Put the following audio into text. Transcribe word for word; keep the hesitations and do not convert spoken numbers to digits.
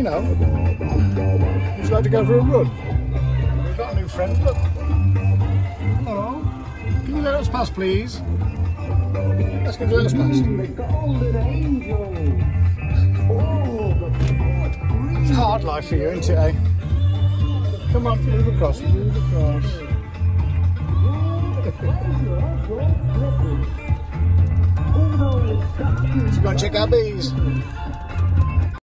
you know. Would you like to go for a run? We've got a new friend, look. Hello. Can you let us pass, please? Let's go to let us pass. It's a hard life for you, isn't it, eh? Come on, move across, move across. So go and check our bees.